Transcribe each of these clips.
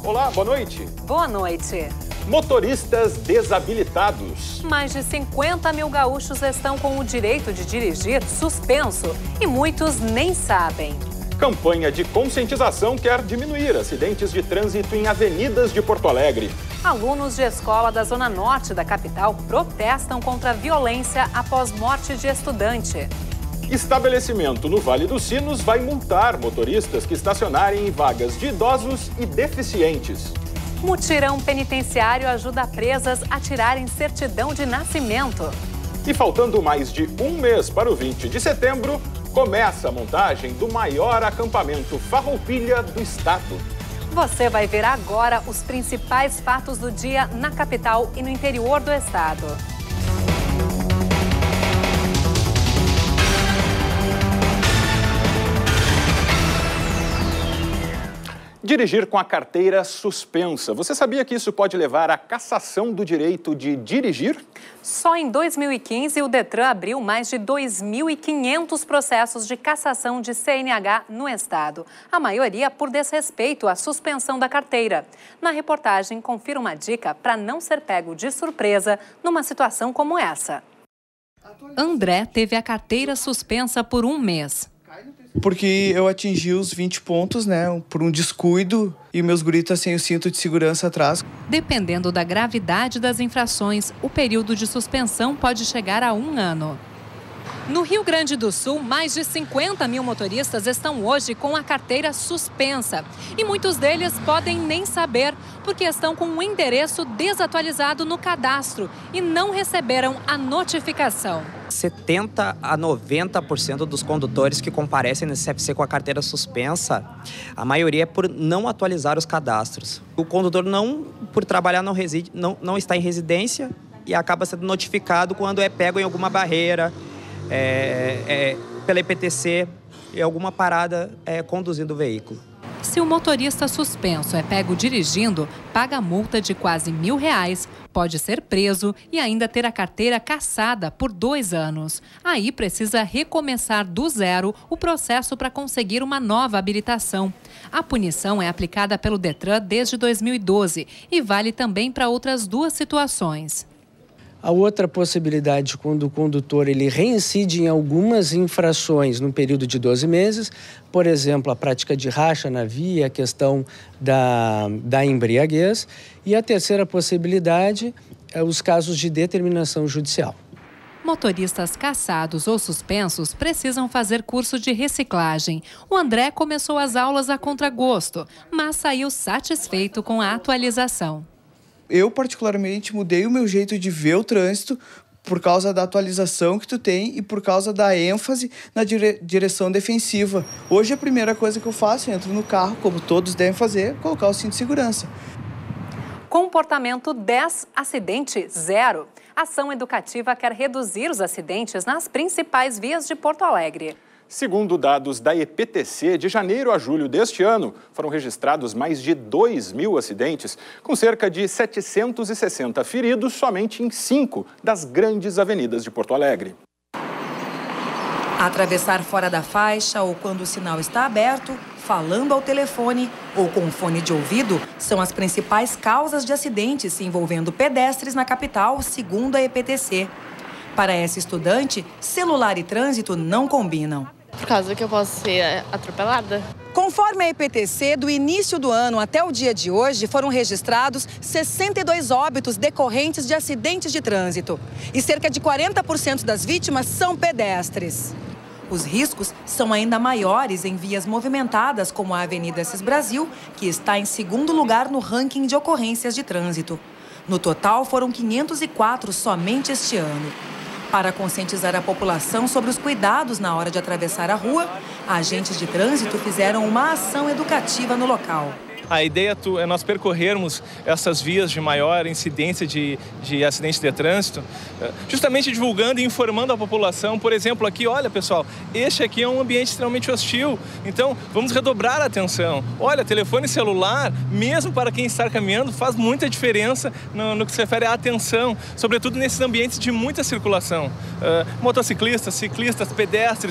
Olá, boa noite. Boa noite. Motoristas desabilitados. Mais de 50 mil gaúchos estão com o direito de dirigir suspenso e muitos nem sabem. Campanha de conscientização quer diminuir acidentes de trânsito em avenidas de Porto Alegre. Alunos de escola da Zona Norte da capital protestam contra a violência após morte de estudante. Estabelecimento no Vale dos Sinos vai multar motoristas que estacionarem em vagas de idosos e deficientes. Mutirão penitenciário ajuda presas a tirarem certidão de nascimento. E faltando mais de um mês para o 20 de setembro, começa a montagem do maior acampamento farroupilha do estado. Você vai ver agora os principais fatos do dia na capital e no interior do estado. Dirigir com a carteira suspensa. Você sabia que isso pode levar à cassação do direito de dirigir? Só em 2015, o Detran abriu mais de 2.500 processos de cassação de CNH no estado. A maioria por desrespeito à suspensão da carteira. Na reportagem, confira uma dica para não ser pego de surpresa numa situação como essa. André teve a carteira suspensa por um mês. Porque eu atingi os 20 pontos, né, por um descuido e meus guritas sem o cinto de segurança atrás. Dependendo da gravidade das infrações, o período de suspensão pode chegar a 1 ano. No Rio Grande do Sul, mais de 50 mil motoristas estão hoje com a carteira suspensa. E muitos deles podem nem saber, porque estão com um endereço desatualizado no cadastro e não receberam a notificação. 70% a 90% dos condutores que comparecem nesse CFC com a carteira suspensa, a maioria é por não atualizar os cadastros. O condutor por trabalhar não está em residência e acaba sendo notificado quando é pego em alguma barreira, pela IPTC e alguma parada conduzindo o veículo. Se o motorista suspenso é pego dirigindo, paga multa de quase R$1.000, pode ser preso e ainda ter a carteira cassada por 2 anos. Aí precisa recomeçar do zero o processo para conseguir uma nova habilitação. A punição é aplicada pelo Detran desde 2012 e vale também para outras 2 situações. A outra possibilidade, quando o condutor ele reincide em algumas infrações no período de 12 meses, por exemplo, a prática de racha na via, a questão da embriaguez, e a terceira possibilidade é os casos de determinação judicial. Motoristas cassados ou suspensos precisam fazer curso de reciclagem. O André começou as aulas a contragosto, mas saiu satisfeito com a atualização. Eu, particularmente, mudei o meu jeito de ver o trânsito por causa da atualização que tu tem e por causa da ênfase na direção defensiva. Hoje, a primeira coisa que eu faço, eu entro no carro, como todos devem fazer, colocar o cinto de segurança. Comportamento 10, acidente 0. Ação educativa quer reduzir os acidentes nas principais vias de Porto Alegre. Segundo dados da EPTC, de janeiro a julho deste ano, foram registrados mais de 2.000 acidentes, com cerca de 760 feridos somente em 5 das grandes avenidas de Porto Alegre. Atravessar fora da faixa ou quando o sinal está aberto, falando ao telefone ou com fone de ouvido são as principais causas de acidentes envolvendo pedestres na capital, segundo a EPTC. Para essa estudante, celular e trânsito não combinam. Por causa que eu posso ser atropelada. Conforme a EPTC, do início do ano até o dia de hoje, foram registrados 62 óbitos decorrentes de acidentes de trânsito. E cerca de 40% das vítimas são pedestres. Os riscos são ainda maiores em vias movimentadas, como a Avenida Assis Brasil, que está em 2º lugar no ranking de ocorrências de trânsito. No total, foram 504 somente este ano. Para conscientizar a população sobre os cuidados na hora de atravessar a rua, agentes de trânsito fizeram uma ação educativa no local. A ideia é nós percorrermos essas vias de maior incidência de acidentes de trânsito, justamente divulgando e informando a população. Por exemplo, aqui, olha pessoal, este aqui é um ambiente extremamente hostil, então vamos redobrar a atenção. Olha, telefone celular, mesmo para quem está caminhando, faz muita diferença no que se refere à atenção, sobretudo nesses ambientes de muita circulação. Motociclistas, ciclistas, pedestres,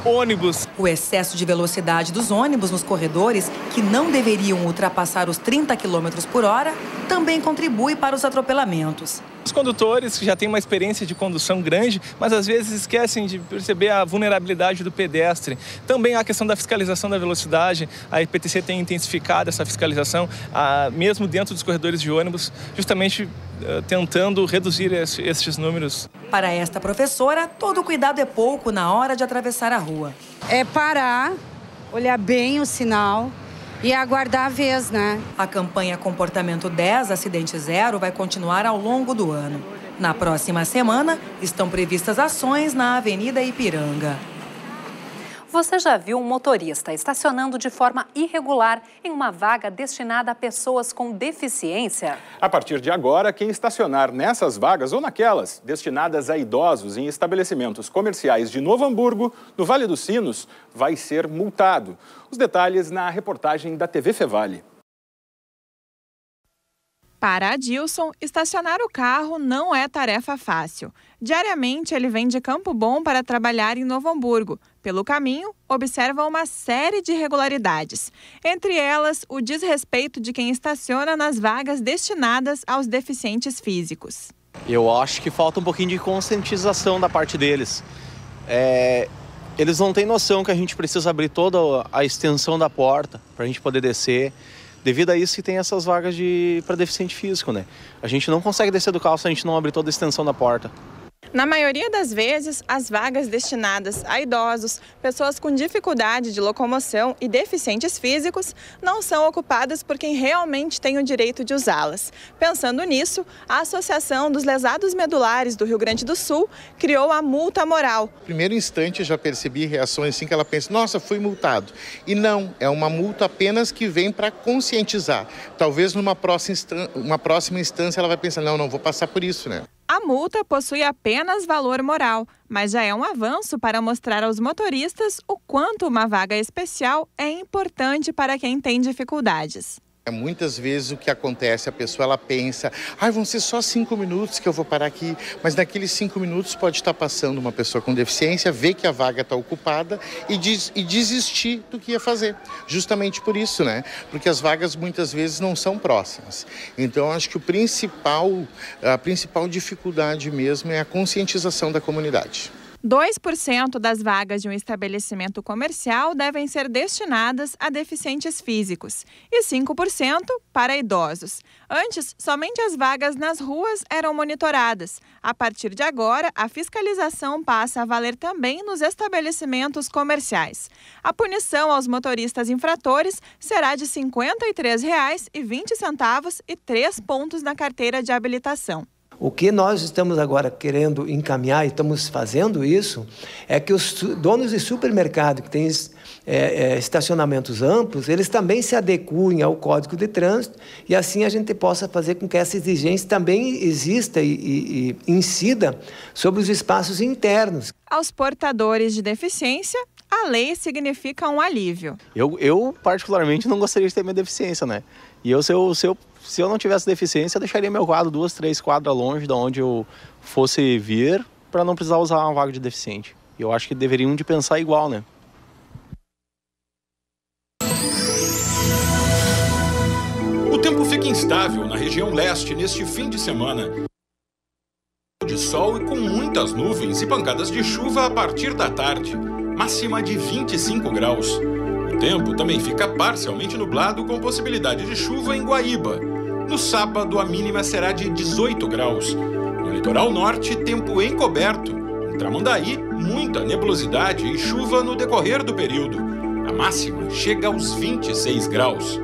ônibus. O excesso de velocidade dos ônibus nos corredores, que não deveriam ultrapassar os 30 km por hora, também contribui para os atropelamentos. Os condutores que já têm uma experiência de condução grande, mas às vezes esquecem de perceber a vulnerabilidade do pedestre. Também a questão da fiscalização da velocidade. A IPTC tem intensificado essa fiscalização, mesmo dentro dos corredores de ônibus, justamente tentando reduzir estes números. Para esta professora, todo cuidado é pouco na hora de atravessar a rua. É parar, olhar bem o sinal e aguardar a vez, né? A campanha Comportamento 10, Acidente Zero vai continuar ao longo do ano. Na próxima semana, estão previstas ações na Avenida Ipiranga. Você já viu um motorista estacionando de forma irregular em uma vaga destinada a pessoas com deficiência? A partir de agora, quem estacionar nessas vagas ou naquelas destinadas a idosos em estabelecimentos comerciais de Novo Hamburgo, no Vale dos Sinos, vai ser multado. Os detalhes na reportagem da TV Fevale. Para Adilson, estacionar o carro não é tarefa fácil. Diariamente, ele vem de Campo Bom para trabalhar em Novo Hamburgo. Pelo caminho, observa uma série de irregularidades. Entre elas, o desrespeito de quem estaciona nas vagas destinadas aos deficientes físicos. Eu acho que falta um pouquinho de conscientização da parte deles. Eles não têm noção que a gente precisa abrir toda a extensão da porta para a gente poder descer. Devido a isso que tem essas vagas para deficiente físico, né? A gente não consegue descer do carro se a gente não abrir toda a extensão da porta. Na maioria das vezes, as vagas destinadas a idosos, pessoas com dificuldade de locomoção e deficientes físicos não são ocupadas por quem realmente tem o direito de usá-las. Pensando nisso, a Associação dos Lesados Medulares do Rio Grande do Sul criou a multa moral. No primeiro instante eu já percebi reações assim que ela pensa, nossa, fui multado. E não, é uma multa apenas que vem para conscientizar. Talvez numa próxima instância ela vai pensar, não vou passar por isso, né? A multa possui apenas valor moral, mas já é um avanço para mostrar aos motoristas o quanto uma vaga especial é importante para quem tem dificuldades. Muitas vezes o que acontece, a pessoa ela pensa, vão ser só 5 minutos que eu vou parar aqui, mas naqueles 5 minutos pode estar passando uma pessoa com deficiência, ver que a vaga está ocupada e desistir do que ia fazer. Justamente por isso, né? Porque as vagas muitas vezes não são próximas. Então acho que a principal dificuldade mesmo é a conscientização da comunidade. 2% das vagas de um estabelecimento comercial devem ser destinadas a deficientes físicos e 5% para idosos. Antes, somente as vagas nas ruas eram monitoradas. A partir de agora, a fiscalização passa a valer também nos estabelecimentos comerciais. A punição aos motoristas infratores será de R$ 53,20 e 3 pontos na carteira de habilitação. O que nós estamos agora querendo encaminhar, e estamos fazendo isso, é que os donos de supermercado que têm estacionamentos amplos, eles também se adequem ao Código de Trânsito e assim a gente possa fazer com que essa exigência também exista e incida sobre os espaços internos. Aos portadores de deficiência, a lei significa um alívio. Eu particularmente não gostaria de ter minha deficiência, né? E se eu não tivesse deficiência, eu deixaria meu quadro 2, 3 quadras longe de onde eu fosse vir para não precisar usar uma vaga de deficiente. E eu acho que deveriam de pensar igual, né? O tempo fica instável na região leste neste fim de semana. De sol e com muitas nuvens e pancadas de chuva a partir da tarde. Máxima de 25 graus. O tempo também fica parcialmente nublado com possibilidade de chuva em Guaíba. No sábado, a mínima será de 18 graus. No litoral norte, tempo encoberto. Em Tramandaí, muita nebulosidade e chuva no decorrer do período. A máxima chega aos 26 graus.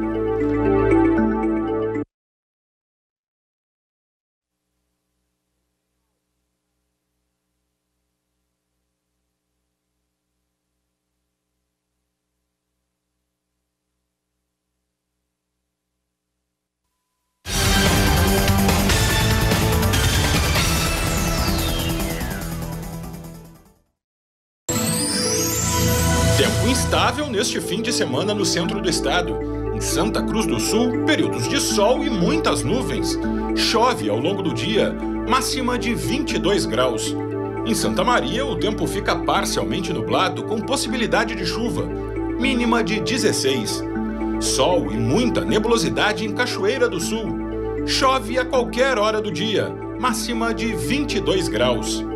Tempo instável neste fim de semana no centro do estado. Em Santa Cruz do Sul, períodos de sol e muitas nuvens. Chove ao longo do dia, máxima de 22 graus. Em Santa Maria, o tempo fica parcialmente nublado com possibilidade de chuva, mínima de 16. Sol e muita nebulosidade em Cachoeira do Sul. Chove a qualquer hora do dia, máxima de 22 graus.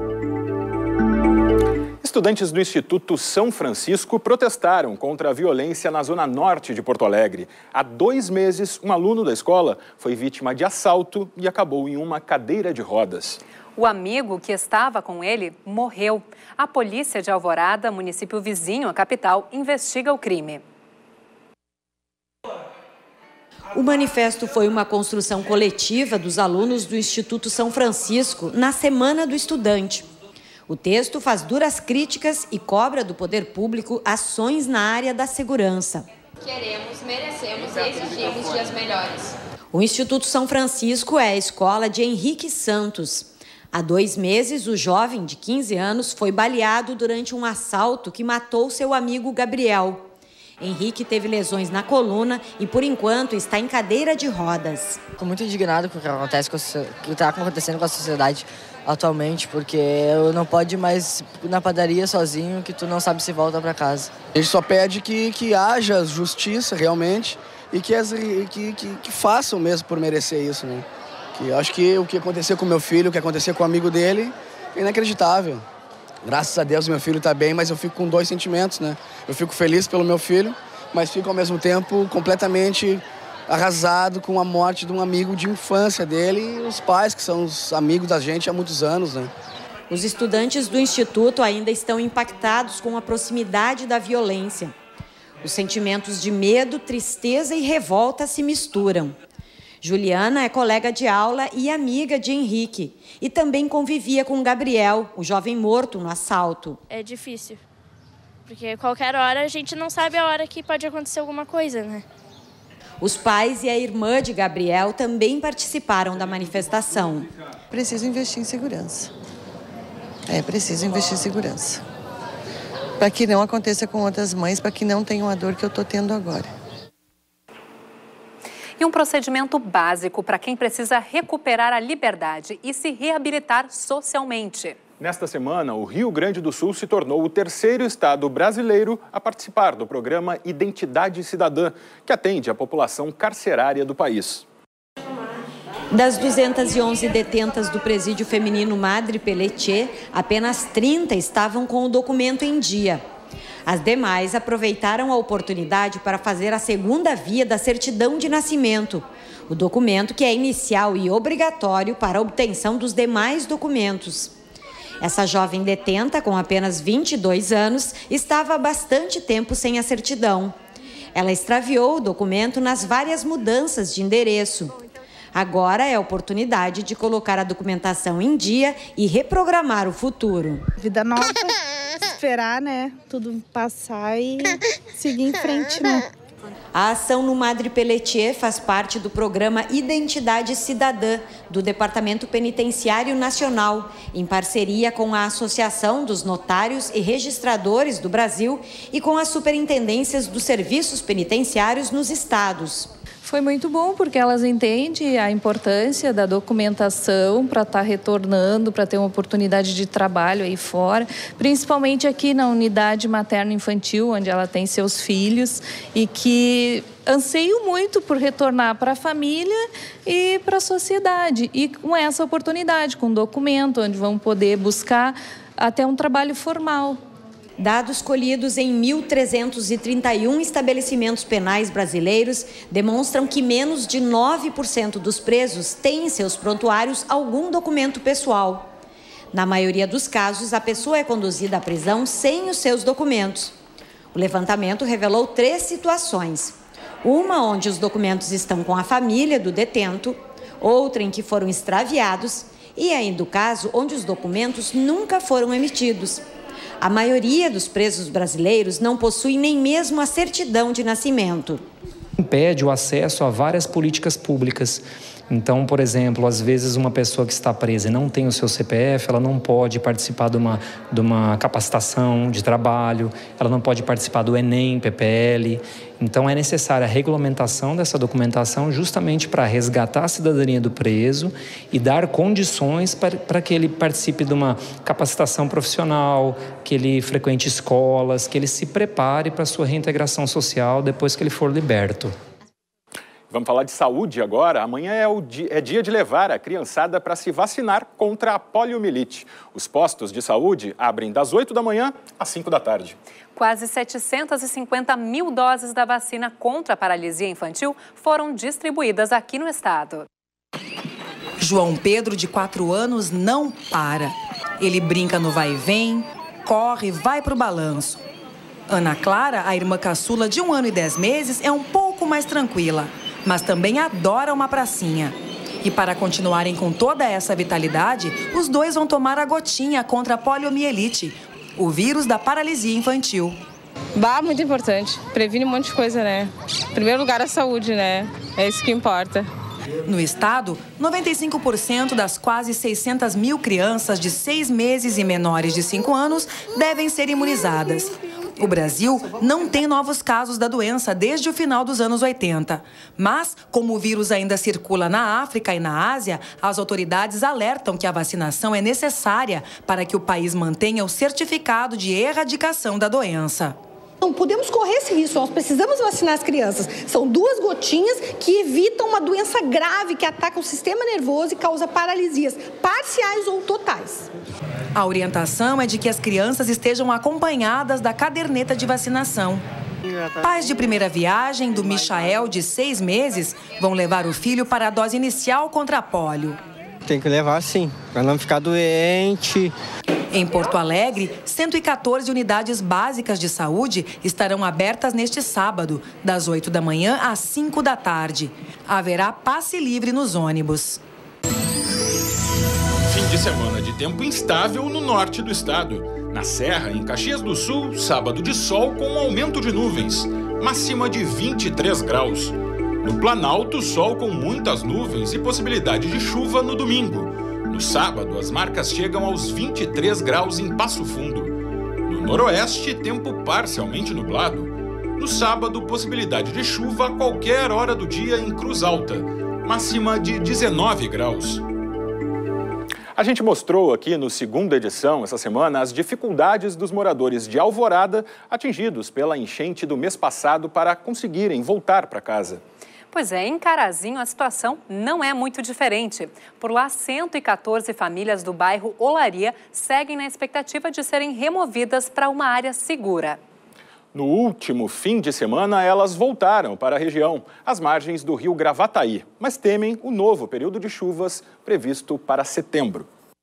Estudantes do Instituto São Francisco protestaram contra a violência na zona norte de Porto Alegre. Há 2 meses, um aluno da escola foi vítima de assalto e acabou em uma cadeira de rodas. O amigo que estava com ele morreu. A polícia de Alvorada, município vizinho à capital, investiga o crime. O manifesto foi uma construção coletiva dos alunos do Instituto São Francisco na Semana do Estudante. O texto faz duras críticas e cobra do poder público ações na área da segurança. Queremos, merecemos e exigimos dias melhores. O Instituto São Francisco é a escola de Henrique Santos. Há 2 meses, o jovem de 15 anos foi baleado durante um assalto que matou seu amigo Gabriel. Henrique teve lesões na coluna e, por enquanto, está em cadeira de rodas. Estou muito indignado com o que está acontecendo com a sociedade atualmente, porque eu não pode ir mais na padaria sozinho, que tu não sabe se volta para casa. A gente só pede que haja justiça realmente e que façam mesmo por merecer isso, né? Que acho que o que aconteceu com meu filho, o que aconteceu com o amigo dele, é inacreditável. Graças a Deus meu filho está bem, mas eu fico com 2 sentimentos, né? Eu fico feliz pelo meu filho, mas fico ao mesmo tempo completamente arrasado com a morte de um amigo de infância dele e os pais, que são os amigos da gente há muitos anos, né? Os estudantes do Instituto ainda estão impactados com a proximidade da violência. Os sentimentos de medo, tristeza e revolta se misturam. Juliana é colega de aula e amiga de Henrique e também convivia com Gabriel, o jovem morto no assalto. É difícil, porque qualquer hora a gente não sabe a hora que pode acontecer alguma coisa, né? Os pais e a irmã de Gabriel também participaram da manifestação. Preciso investir em segurança. Preciso investir em segurança. Para que não aconteça com outras mães, para que não tenham a dor que eu estou tendo agora. E um procedimento básico para quem precisa recuperar a liberdade e se reabilitar socialmente. Nesta semana, o Rio Grande do Sul se tornou o 3º estado brasileiro a participar do programa Identidade Cidadã, que atende a população carcerária do país. Das 211 detentas do presídio feminino Madre Pelletier, apenas 30 estavam com o documento em dia. As demais aproveitaram a oportunidade para fazer a segunda via da certidão de nascimento, o documento que é inicial e obrigatório para a obtenção dos demais documentos. Essa jovem detenta, com apenas 22 anos, estava há bastante tempo sem a certidão. Ela extraviou o documento nas várias mudanças de endereço. Agora é a oportunidade de colocar a documentação em dia e reprogramar o futuro. Vida nova, esperar, né? Tudo passar e seguir em frente, né? A ação no Madre Pelletier faz parte do programa Identidade Cidadã, do Departamento Penitenciário Nacional, em parceria com a Associação dos Notários e Registradores do Brasil e com as superintendências dos serviços penitenciários nos estados. Foi muito bom, porque elas entendem a importância da documentação para estar retornando, para ter uma oportunidade de trabalho aí fora, principalmente aqui na unidade materno-infantil, onde ela tem seus filhos, e que anseiam muito por retornar para a família e para a sociedade. E com essa oportunidade, com um documento, onde vão poder buscar até um trabalho formal. Dados colhidos em 1.331 estabelecimentos penais brasileiros demonstram que menos de 9% dos presos têm em seus prontuários algum documento pessoal. Na maioria dos casos, a pessoa é conduzida à prisão sem os seus documentos. O levantamento revelou 3 situações. Uma onde os documentos estão com a família do detento, outra em que foram extraviados e ainda o caso onde os documentos nunca foram emitidos. A maioria dos presos brasileiros não possui nem mesmo a certidão de nascimento. Impede o acesso a várias políticas públicas Então, por exemplo, às vezes uma pessoa que está presa e não tem o seu CPF, ela não pode participar de uma capacitação de trabalho, ela não pode participar do Enem, PPL. Então, é necessária a regulamentação dessa documentação justamente para resgatar a cidadania do preso e dar condições para que ele participe de uma capacitação profissional, que ele frequente escolas, que ele se prepare para a sua reintegração social depois que ele for liberto. Vamos falar de saúde agora. Amanhã é dia de levar a criançada para se vacinar contra a poliomielite. Os postos de saúde abrem das 8 da manhã às 5 da tarde. Quase 750 mil doses da vacina contra a paralisia infantil foram distribuídas aqui no estado. João Pedro, de 4 anos, não para. Ele brinca no vai e vem, corre, vai para o balanço. Ana Clara, a irmã caçula de 1 ano e 10 meses, é um pouco mais tranquila, mas também adora uma pracinha. E para continuarem com toda essa vitalidade, os dois vão tomar a gotinha contra a poliomielite, o vírus da paralisia infantil. Muito importante. Previne um monte de coisa, né? Em primeiro lugar, a saúde, né? É isso que importa. No estado, 95% das quase 600 mil crianças de 6 meses e menores de 5 anos devem ser imunizadas. O Brasil não tem novos casos da doença desde o final dos anos 80. Mas, como o vírus ainda circula na África e na Ásia, as autoridades alertam que a vacinação é necessária para que o país mantenha o certificado de erradicação da doença. Não podemos correr esse risco, nós precisamos vacinar as crianças. São 2 gotinhas que evitam uma doença grave que ataca o sistema nervoso e causa paralisias parciais ou totais. A orientação é de que as crianças estejam acompanhadas da caderneta de vacinação. Pais de primeira viagem do Michael, de 6 meses, vão levar o filho para a dose inicial contra a pólio. Tem que levar sim, para não ficar doente. Em Porto Alegre, 114 unidades básicas de saúde estarão abertas neste sábado, das 8 da manhã às 5 da tarde. Haverá passe livre nos ônibus. Fim de semana de tempo instável no norte do estado. Na Serra, em Caxias do Sul, sábado de sol com aumento de nuvens, máxima de 23 graus. No Planalto, sol com muitas nuvens e possibilidade de chuva no domingo. No sábado, as marcas chegam aos 23 graus em Passo Fundo. No noroeste, tempo parcialmente nublado. No sábado, possibilidade de chuva a qualquer hora do dia em Cruz Alta, máxima de 19 graus. A gente mostrou aqui no segunda edição, essa semana, as dificuldades dos moradores de Alvorada atingidos pela enchente do mês passado para conseguirem voltar para casa. Pois é, em Carazinho a situação não é muito diferente. Por lá, 114 famílias do bairro Olaria seguem na expectativa de serem removidas para uma área segura. No último fim de semana, elas voltaram para a região, às margens do rio Gravataí, mas temem o novo período de chuvas previsto para setembro.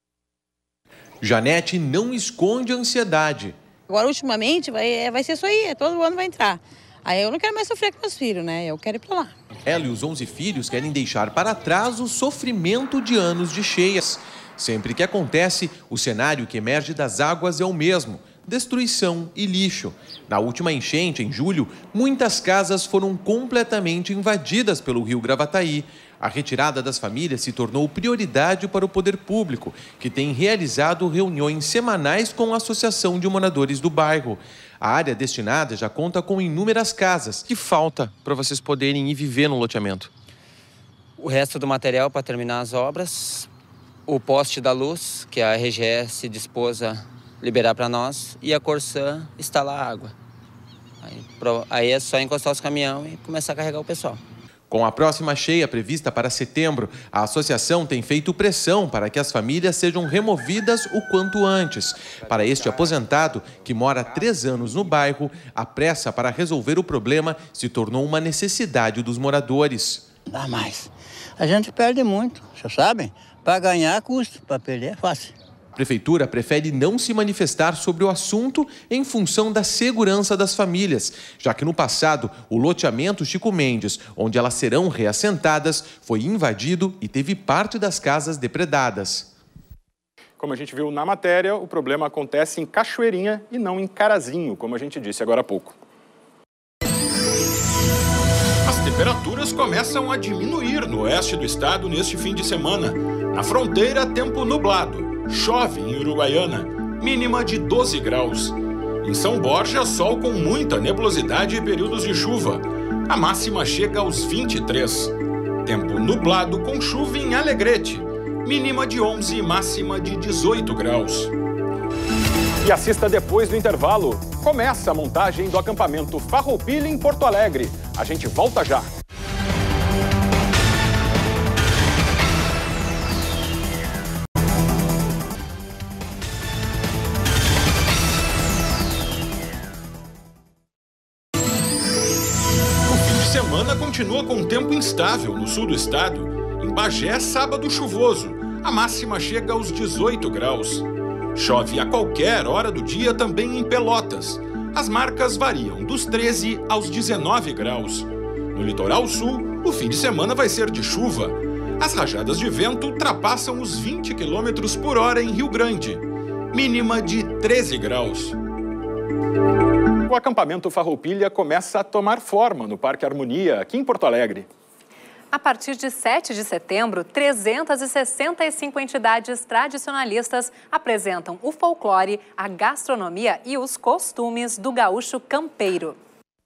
Janete não esconde a ansiedade. Agora, ultimamente, vai ser isso aí, todo ano vai entrar. Aí eu não quero mais sofrer com meus filhos, né? Eu quero ir para lá. Ela e os 11 filhos querem deixar para trás o sofrimento de anos de cheias. Sempre que acontece, o cenário que emerge das águas é o mesmo: destruição e lixo. Na última enchente, em julho, muitas casas foram completamente invadidas pelo rio Gravataí. A retirada das famílias se tornou prioridade para o poder público, que tem realizado reuniões semanais com a Associação de Moradores do Bairro. A área destinada já conta com inúmeras casas. Que falta para vocês poderem ir viver no loteamento? O resto do material para terminar as obras, o poste da luz, que a RGE se dispôs a liberar para nós, e a Corsã instalar a água. Aí é só encostar os caminhões e começar a carregar o pessoal. Com a próxima cheia prevista para setembro, a associação tem feito pressão para que as famílias sejam removidas o quanto antes. Para este aposentado, que mora há 3 anos no bairro, a pressa para resolver o problema se tornou uma necessidade dos moradores. Dá mais. A gente perde muito, vocês sabem? Para ganhar custa, para perder é fácil. A Prefeitura prefere não se manifestar sobre o assunto em função da segurança das famílias, já que no passado o loteamento Chico Mendes, onde elas serão reassentadas, foi invadido e teve parte das casas depredadas. Como a gente viu na matéria, o problema acontece em Cachoeirinha e não em Carazinho, como a gente disse agora há pouco. As temperaturas começam a diminuir no oeste do estado neste fim de semana. Na fronteira, tempo nublado. Chove em Uruguaiana, mínima de 12 graus. Em São Borja, sol com muita nebulosidade e períodos de chuva. A máxima chega aos 23. Tempo nublado com chuva em Alegrete, mínima de 11 e máxima de 18 graus. E assista depois do intervalo. Começa a montagem do acampamento Farroupilha em Porto Alegre. A gente volta já. O fim de semana continua com tempo instável no sul do estado. Em Bagé, sábado chuvoso. A máxima chega aos 18 graus. Chove a qualquer hora do dia também em Pelotas. As marcas variam dos 13 aos 19 graus. No litoral sul, o fim de semana vai ser de chuva. As rajadas de vento ultrapassam os 20 km por hora em Rio Grande. Mínima de 13 graus. O acampamento Farroupilha começa a tomar forma no Parque Harmonia, aqui em Porto Alegre. A partir de 7 de setembro, 365 entidades tradicionalistas apresentam o folclore, a gastronomia e os costumes do gaúcho campeiro.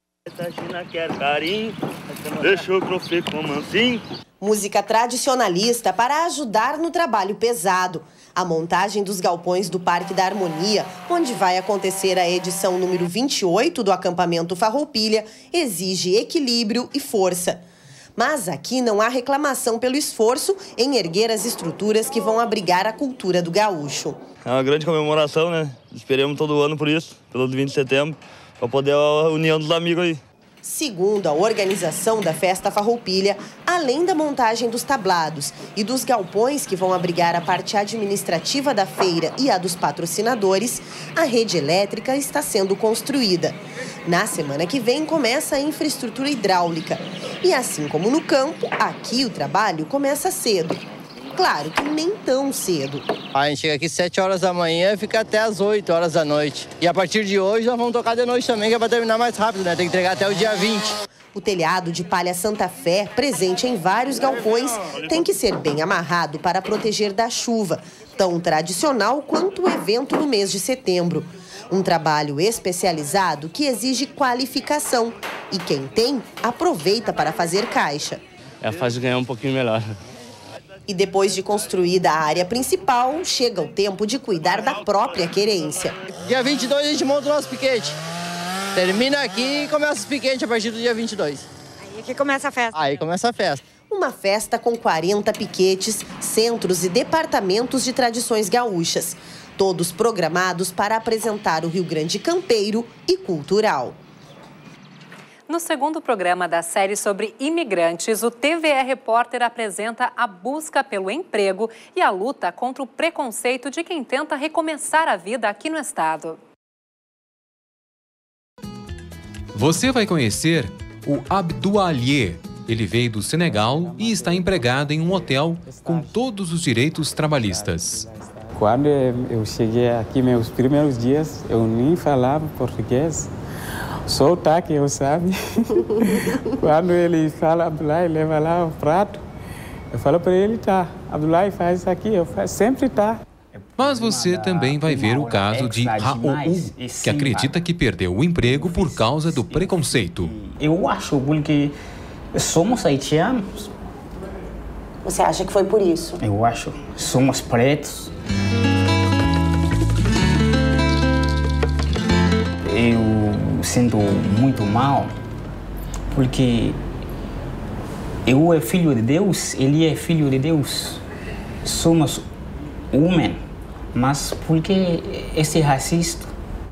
Música tradicionalista para ajudar no trabalho pesado. A montagem dos galpões do Parque da Harmonia, onde vai acontecer a edição número 28 do acampamento Farroupilha, exige equilíbrio e força. Mas aqui não há reclamação pelo esforço em erguer as estruturas que vão abrigar a cultura do gaúcho. É uma grande comemoração, né? Esperemos todo ano por isso, pelo 20 de setembro, para poder a união dos amigos aí. Segundo a organização da Festa Farroupilha, além da montagem dos tablados e dos galpões que vão abrigar a parte administrativa da feira e a dos patrocinadores, a rede elétrica está sendo construída. Na semana que vem começa a infraestrutura hidráulica. E assim como no campo, aqui o trabalho começa cedo. Claro que nem tão cedo. A gente chega aqui 7 horas da manhã e fica até as 8 horas da noite. E a partir de hoje nós vamos tocar de noite também, que é para terminar mais rápido, né? Tem que entregar até o dia 20. O telhado de palha Santa Fé, presente em vários galpões, tem que ser bem amarrado para proteger da chuva, tão tradicional quanto o evento no mês de setembro. Um trabalho especializado que exige qualificação. E quem tem, aproveita para fazer caixa. É fácil ganhar um pouquinho melhor. E depois de construída a área principal, chega o tempo de cuidar da própria querência. Dia 22 a gente monta o nosso piquete. Termina aqui e começa os piquetes a partir do dia 22. Aí que começa a festa. Aí começa a festa. Uma festa com 40 piquetes, centros e departamentos de tradições gaúchas. Todos programados para apresentar o Rio Grande campeiro e cultural. No segundo programa da série sobre imigrantes, o TVE Repórter apresenta a busca pelo emprego e a luta contra o preconceito de quem tenta recomeçar a vida aqui no estado. Você vai conhecer o Abdoualier. Ele veio do Senegal e está empregado em um hotel com todos os direitos trabalhistas. Quando eu cheguei aqui, meus primeiros dias, eu nem falava português. Só o taque, eu sabe. Quando ele fala, Abdoulaye, leva lá o prato, eu falo para ele, tá, Abdoulaye, faz isso aqui, eu faço, sempre tá. Mas você também vai ver o caso de Raoul, que acredita que perdeu o emprego por causa do preconceito. Eu acho porque somos haitianos. Você acha que foi por isso? Eu acho. Somos pretos. Eu sinto muito mal porque eu é filho de Deus, ele é filho de Deus. Somos homens, mas porque esse racista.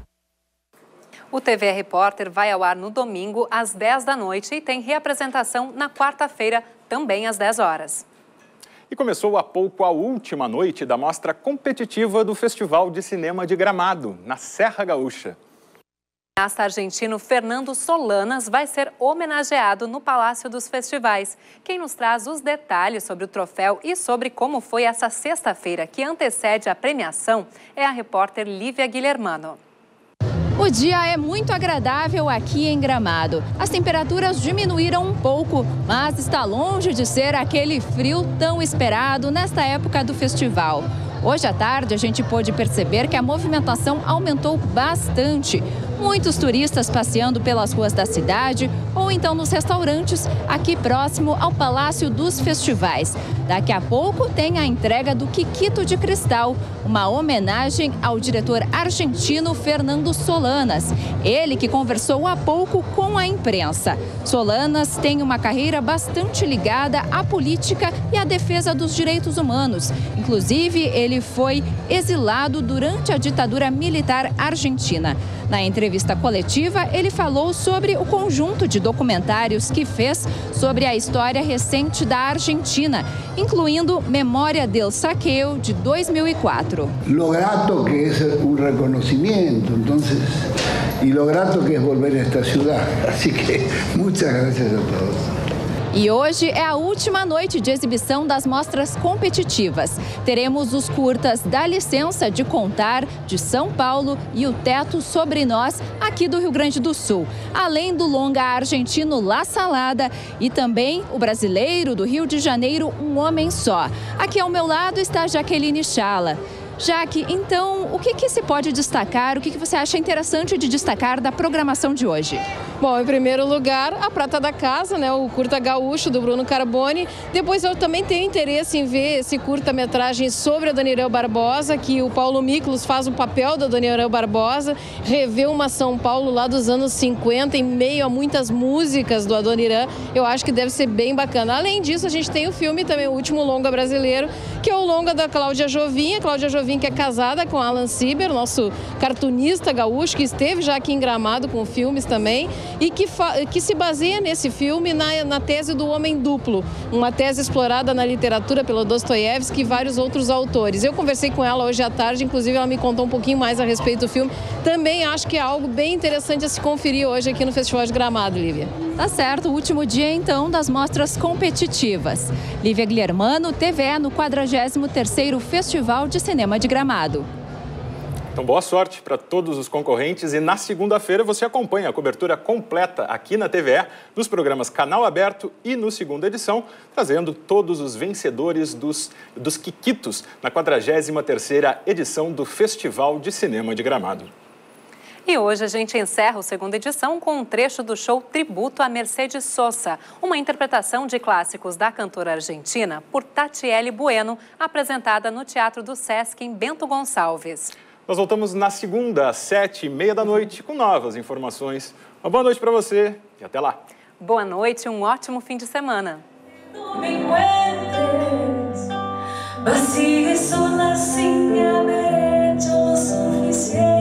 O TVE Repórter vai ao ar no domingo às 10 da noite e tem reapresentação na quarta-feira, também às 10 horas. E começou há pouco a última noite da mostra competitiva do Festival de Cinema de Gramado, na Serra Gaúcha. O cineasta argentino Fernando Solanas vai ser homenageado no Palácio dos Festivais. Quem nos traz os detalhes sobre o troféu e sobre como foi essa sexta-feira que antecede a premiação é a repórter Lívia Guilhermano. O dia é muito agradável aqui em Gramado. As temperaturas diminuíram um pouco, mas está longe de ser aquele frio tão esperado nesta época do festival. Hoje à tarde, a gente pôde perceber que a movimentação aumentou bastante. Muitos turistas passeando pelas ruas da cidade ou então nos restaurantes aqui próximo ao Palácio dos Festivais. Daqui a pouco tem a entrega do Quiquito de Cristal, uma homenagem ao diretor argentino Fernando Solanas. Ele que conversou há pouco com a imprensa. Solanas tem uma carreira bastante ligada à política e à defesa dos direitos humanos. Inclusive, ele foi exilado durante a ditadura militar argentina. Na entrevista coletiva, ele falou sobre o conjunto de documentários que fez sobre a história recente da Argentina, incluindo Memória del Saqueo, de 2004. Lo grato que es un reconocimiento, entonces, y lo grato que es volver a esta ciudad. Así que muchas gracias a todos. E hoje é a última noite de exibição das mostras competitivas. Teremos os curtas Dá Licença de Contar, de São Paulo, e O Teto Sobre Nós, aqui do Rio Grande do Sul. Além do longa argentino La Salada e também o brasileiro do Rio de Janeiro, Um Homem Só. Aqui ao meu lado está Jaqueline Chala. Jaque, então, o que se pode destacar, o que você acha interessante de destacar da programação de hoje? Bom, em primeiro lugar, a prata da casa, né, o curta gaúcho do Bruno Carboni. Depois eu também tenho interesse em ver esse curta-metragem sobre a Dona Irã Barbosa, que o Paulo Miklos faz o papel da Dona Irã Barbosa, rever uma São Paulo lá dos anos 50, em meio a muitas músicas do Dona Irã. Eu acho que deve ser bem bacana. Além disso, a gente tem o filme também, o último longa brasileiro, que é o longa da Cláudia Jovim. Cláudia Jovim, que é casada com Alan Sieber, nosso cartunista gaúcho, que esteve já aqui em Gramado com filmes também, e que se baseia nesse filme na tese do homem duplo, uma tese explorada na literatura pelo Dostoiévski e vários outros autores. Eu conversei com ela hoje à tarde, inclusive ela me contou um pouquinho mais a respeito do filme. Também acho que é algo bem interessante a se conferir hoje aqui no Festival de Gramado, Lívia. Tá certo, o último dia então das mostras competitivas. Lívia Guilhermano, TVE, no 43º Festival de Cinema de Gramado. Então, boa sorte para todos os concorrentes e na segunda-feira você acompanha a cobertura completa aqui na TVE, nos programas Canal Aberto e no Segunda Edição, trazendo todos os vencedores dos Quiquitos na 43ª edição do Festival de Cinema de Gramado. E hoje a gente encerra a segunda edição com um trecho do show Tributo a Mercedes Sosa, uma interpretação de clássicos da cantora argentina por Tatiele Bueno, apresentada no Teatro do Sesc em Bento Gonçalves. Nós voltamos na segunda, às 7h30 da noite, com novas informações. Uma boa noite para você e até lá. Boa noite e um ótimo fim de semana. Mas sigue sola sin haber hecho lo suficiente.